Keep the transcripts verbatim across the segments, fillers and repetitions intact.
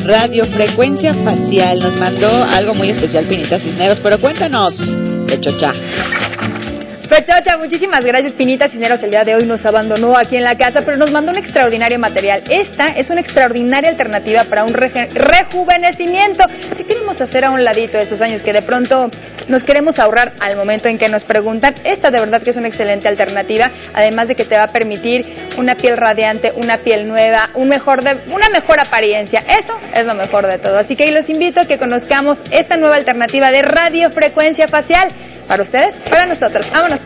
Radiofrecuencia facial. Nos mandó algo muy especial Pinita Cisneros, pero cuéntanos, Pechocha. Pechocha, muchísimas gracias. Pinita Cisneros el día de hoy nos abandonó aquí en la casa, pero nos mandó un extraordinario material. Esta es una extraordinaria alternativa para un reju- rejuvenecimiento. Si queremos hacer a un ladito esos años que de pronto nos queremos ahorrar al momento en que nos preguntan, esta de verdad que es una excelente alternativa, además de que te va a permitir una piel radiante, una piel nueva, un mejor de, una mejor apariencia. Eso es lo mejor de todo. Así que los invito a que conozcamos esta nueva alternativa de radiofrecuencia facial. Para ustedes, para nosotros. Vámonos.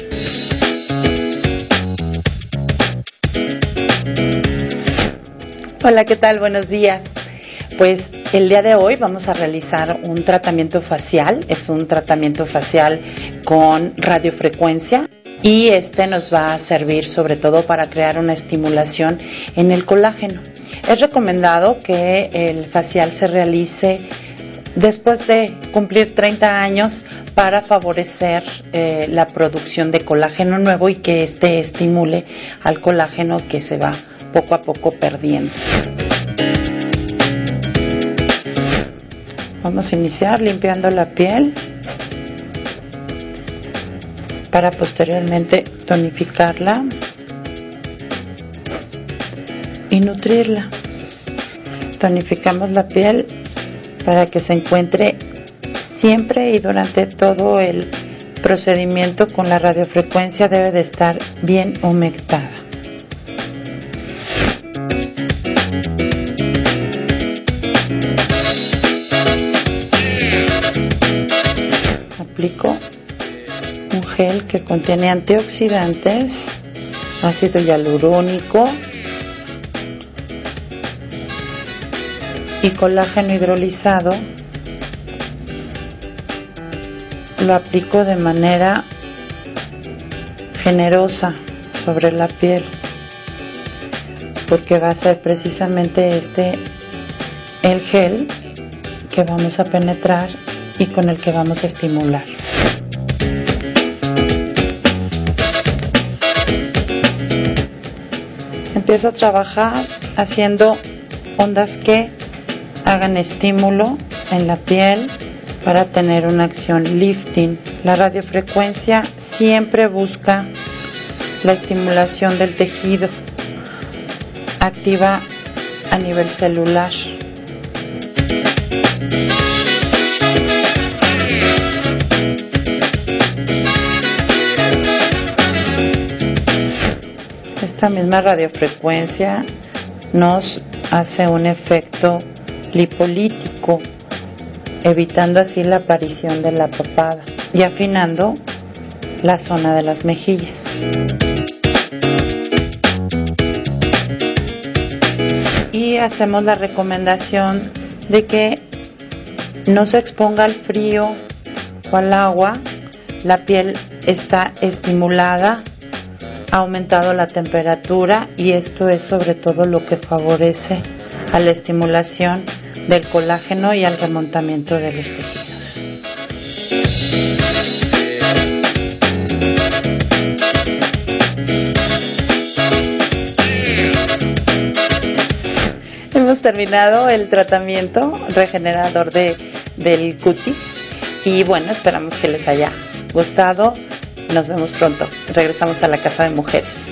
Hola, ¿qué tal? Buenos días. Pues el día de hoy vamos a realizar un tratamiento facial. Es un tratamiento facial con radiofrecuencia y este nos va a servir sobre todo para crear una estimulación en el colágeno. Es recomendado que el facial se realice después de cumplir treinta años para favorecer eh, la producción de colágeno nuevo y que este estimule al colágeno que se va poco a poco perdiendo. Vamos a iniciar limpiando la piel para posteriormente tonificarla y nutrirla. Tonificamos la piel para que se encuentre siempre y durante todo el procedimiento con la radiofrecuencia debe de estar bien humectada. Aplico un gel que contiene antioxidantes, ácido hialurónico y colágeno hidrolizado. Lo aplico de manera generosa sobre la piel porque va a ser precisamente este el gel que vamos a penetrar y con el que vamos a estimular. Empiezo a trabajar haciendo ondas que hagan estímulo en la piel para tener una acción lifting. La radiofrecuencia siempre busca la estimulación del tejido, activa a nivel celular. Esta misma radiofrecuencia nos hace un efecto lipolítico, evitando así la aparición de la papada y afinando la zona de las mejillas. Y hacemos la recomendación de que no se exponga al frío o al agua. La piel está estimulada, ha aumentado la temperatura y esto es sobre todo lo que favorece a la estimulación del colágeno y al remontamiento de los tejidos. Hemos terminado el tratamiento regenerador de, del cutis y bueno, esperamos que les haya gustado. Nos vemos pronto. Regresamos a la Casa de Mujeres.